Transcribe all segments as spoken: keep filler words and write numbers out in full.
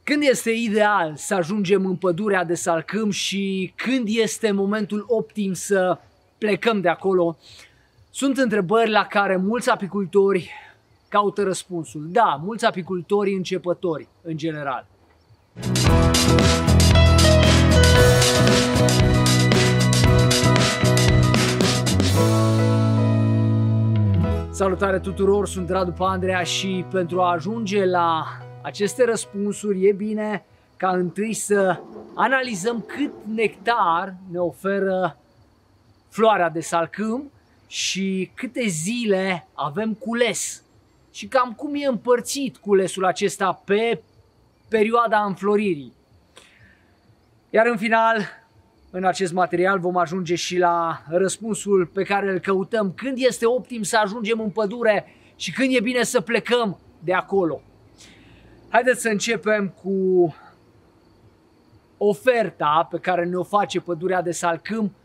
Când este ideal să ajungem în pădurea de salcâm și când este momentul optim să plecăm de acolo? Sunt întrebări la care mulți apicultori caută răspunsul. Da, mulți apicultori începători în general. Salutare tuturor, sunt Radu Pandrea și pentru a ajunge la aceste răspunsuri e bine ca întâi să analizăm cât nectar ne oferă floarea de salcâm și câte zile avem cules și cam cum e împărțit culesul acesta pe perioada înfloririi. Iar în final, în acest material vom ajunge și la răspunsul pe care îl căutăm, când este optim să ajungem în pădure și când e bine să plecăm de acolo. Haideți să începem cu oferta pe care ne-o face pădurea de salcâm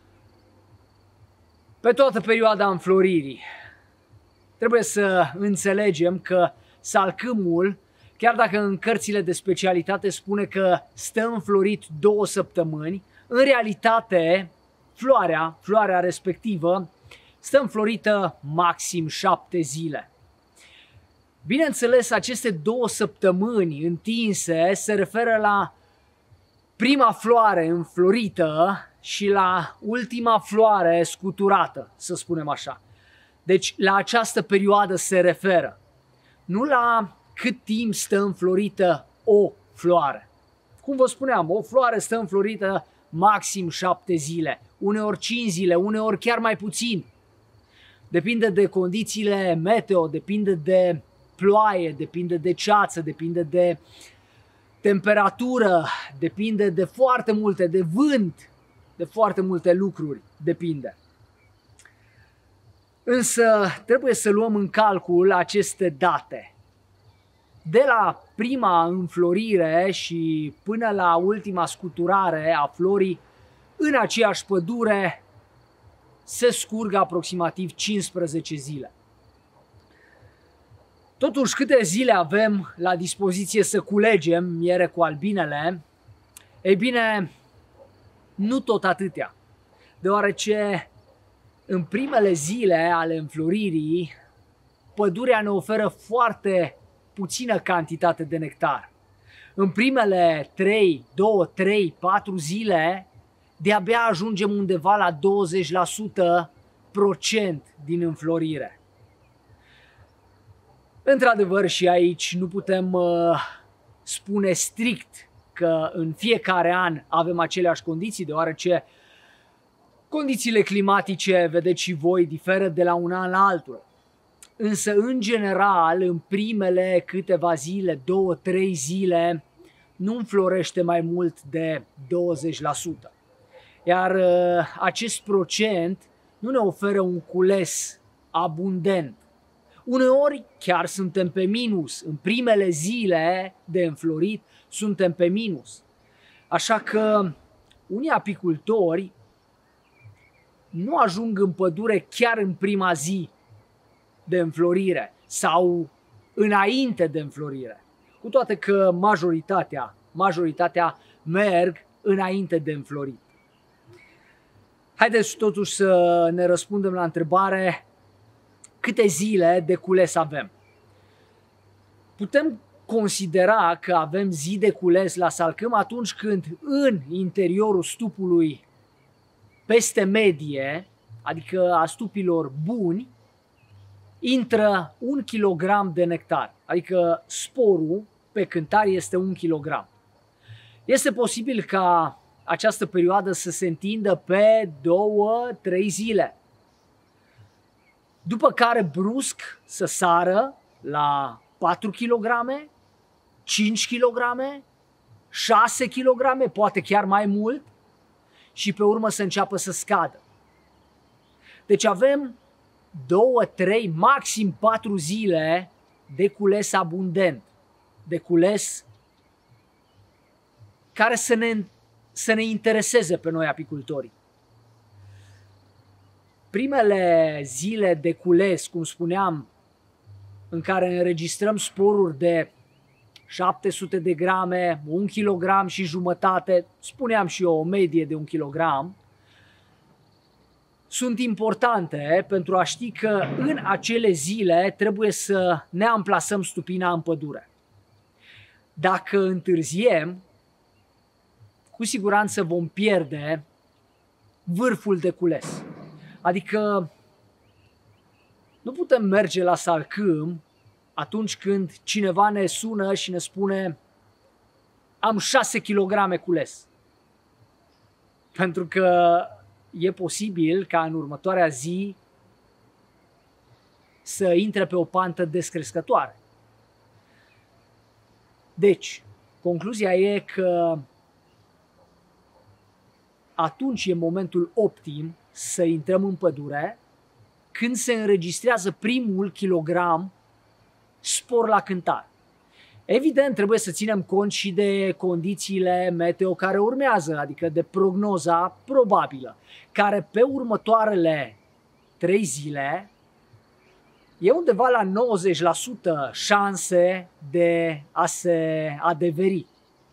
pe toată perioada înfloririi. Trebuie să înțelegem că salcâmul, chiar dacă în cărțile de specialitate spune că stă înflorit două săptămâni, în realitate floarea, floarea respectivă stă înflorită maxim șapte zile. Bineînțeles, aceste două săptămâni întinse se referă la prima floare înflorită și la ultima floare scuturată, să spunem așa. Deci la această perioadă se referă, nu la cât timp stă înflorită o floare. Cum vă spuneam, o floare stă înflorită maxim șapte zile, uneori cinci zile, uneori chiar mai puțin. Depinde de condițiile meteo, depinde de ploaie, depinde de ceață, depinde de temperatură, depinde de foarte multe, de vânt, de foarte multe lucruri, depinde. Însă trebuie să luăm în calcul aceste date. De la prima înflorire și până la ultima scuturare a florii, în aceeași pădure se scurg aproximativ cincisprezece zile. Totuși, câte zile avem la dispoziție să culegem miere cu albinele? Ei bine, nu tot atâtea, deoarece în primele zile ale înfloririi, pădurea ne oferă foarte puțină cantitate de nectar. În primele trei, doi, trei, patru zile, de-abia ajungem undeva la douăzeci la sută procent din înflorire. Într-adevăr, și aici nu putem uh, spune strict că în fiecare an avem aceleași condiții, deoarece condițiile climatice, vedeți și voi, diferă de la un an la altul. Însă, în general, în primele câteva zile, două, trei zile, nu înflorește mai mult de douăzeci la sută. Iar uh, acest procent nu ne oferă un cules abundent. Uneori chiar suntem pe minus. În primele zile de înflorit suntem pe minus. Așa că unii apicultori nu ajung în pădure chiar în prima zi de înflorire sau înainte de înflorire. Cu toate că majoritatea, majoritatea merg înainte de înflorit. Haideți totuși să ne răspundem la întrebare: câte zile de cules avem? Putem considera că avem zi de cules la salcâm atunci când în interiorul stupului peste medie, adică a stupilor buni, intră un kilogram de nectar, adică sporul pe cântar este un kilogram. Este posibil ca această perioadă să se întindă pe două, trei zile, după care brusc să sară la patru kilograme, cinci kilograme, șase kilograme, poate chiar mai mult, și pe urmă să înceapă să scadă. Deci avem două, trei, maxim patru zile de cules abundent, de cules care să ne, să ne intereseze pe noi apicultorii. Primele zile de cules, cum spuneam, în care înregistrăm sporuri de șapte sute de grame, un kilogram și jumătate, spuneam și eu o medie de un kilogram, sunt importante pentru a ști că în acele zile trebuie să ne amplasăm stupina în pădure. Dacă întârziem, cu siguranță vom pierde vârful de cules. Adică nu putem merge la salcâm atunci când cineva ne sună și ne spune am șase kilograme cules. Pentru că e posibil ca în următoarea zi să intre pe o pantă descrescătoare. Deci, concluzia e că atunci e momentul optim să intrăm în pădure când se înregistrează primul kilogram spor la cântar. Evident, trebuie să ținem cont și de condițiile meteo care urmează, adică de prognoza probabilă, care pe următoarele trei zile e undeva la nouăzeci la sută șanse de a se adeveri.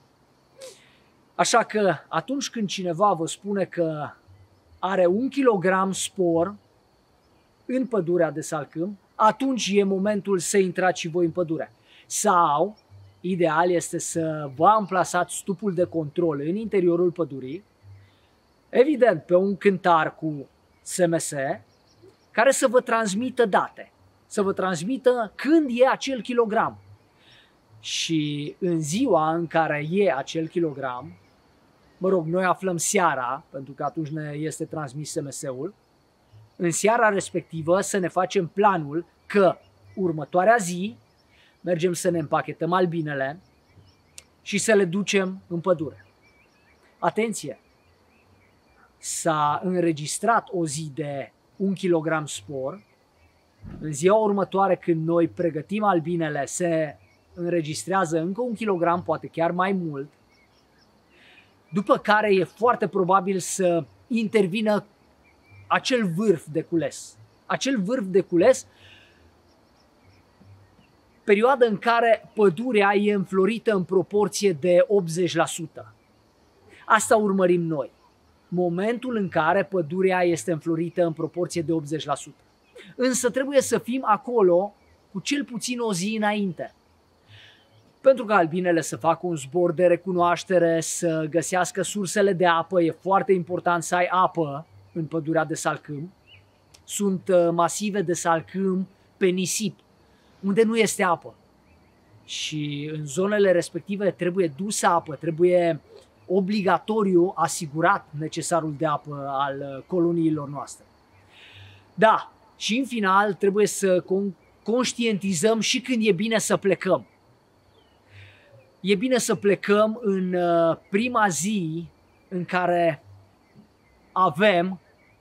Așa că atunci când cineva vă spune că are un kilogram spor în pădurea de salcâm, atunci e momentul să intrați și voi în pădure. Sau, ideal este să vă amplasați stupul de control în interiorul pădurii, evident pe un cântar cu S M S, care să vă transmită date, să vă transmită când e acel kilogram. Și în ziua în care e acel kilogram, mă rog, noi aflăm seara, pentru că atunci ne este transmis S M S-ul, în seara respectivă să ne facem planul că următoarea zi mergem să ne împachetăm albinele și să le ducem în pădure. Atenție! S-a înregistrat o zi de un kilogram spor. În ziua următoare, când noi pregătim albinele, se înregistrează încă un kilogram, poate chiar mai mult, după care e foarte probabil să intervină acel vârf de cules. Acel vârf de cules, perioada în care pădurea e înflorită în proporție de optzeci la sută. Asta urmărim noi. Momentul în care pădurea este înflorită în proporție de optzeci la sută. Însă trebuie să fim acolo cu cel puțin o zi înainte. Pentru că albinele să facă un zbor de recunoaștere, să găsească sursele de apă, e foarte important să ai apă în pădurea de salcâm. Sunt masive de salcâm pe nisip, unde nu este apă. Și în zonele respective trebuie dusă apă, trebuie obligatoriu asigurat necesarul de apă al coloniilor noastre. Da, și în final trebuie să conștientizăm și când e bine să plecăm. E bine să plecăm în prima zi în care avem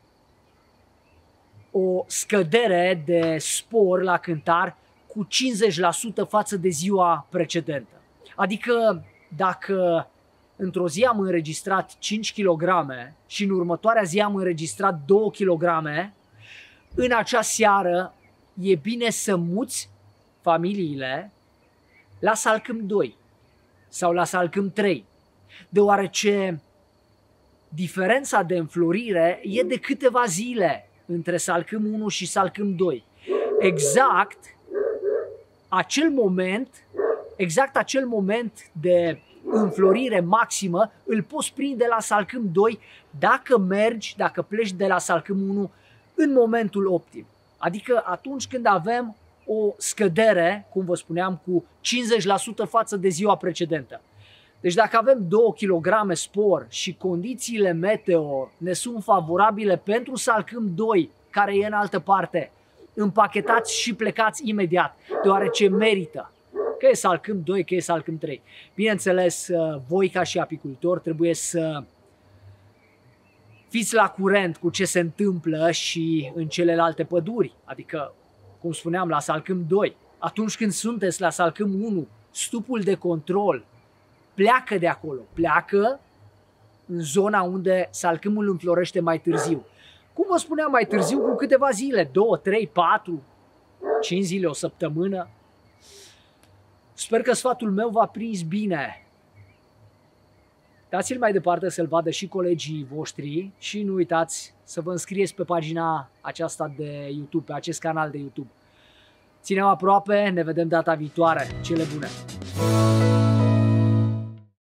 o scădere de spor la cântar cu cincizeci la sută față de ziua precedentă. Adică dacă într-o zi am înregistrat cinci kilograme și în următoarea zi am înregistrat doi kilograme, în acea seară e bine să muți familiile la salcâm doi sau la salcâm trei, deoarece diferența de înflorire e de câteva zile între salcâm unu și salcâm doi. Exact acel moment, exact acel moment de înflorire maximă îl poți prinde la salcâm doi dacă mergi, dacă pleci de la salcâm unu în momentul optim. Adică atunci când avem o scădere, cum vă spuneam, cu cincizeci la sută față de ziua precedentă. Deci dacă avem doi kilograme spor și condițiile meteo ne sunt favorabile pentru salcâm doi, care e în altă parte, împachetați și plecați imediat, deoarece merită. Că e salcâm doi, că e salcâm trei. Bineînțeles, voi ca și apicultori trebuie să fiți la curent cu ce se întâmplă și în celelalte păduri. Adică, cum spuneam, la salcâm doi. Atunci când sunteți la salcâm unu, stupul de control pleacă de acolo. Pleacă în zona unde salcâmul înflorește mai târziu. Cum vă spuneam, mai târziu cu câteva zile, două, trei, patru, cinci zile, o săptămână. Sper că sfatul meu v-a prins bine. Dați-l mai departe să-l vadă și colegii voștri și nu uitați să vă înscrieți pe pagina aceasta de YouTube, pe acest canal de YouTube. Ținem aproape, ne vedem data viitoare. Cele bune!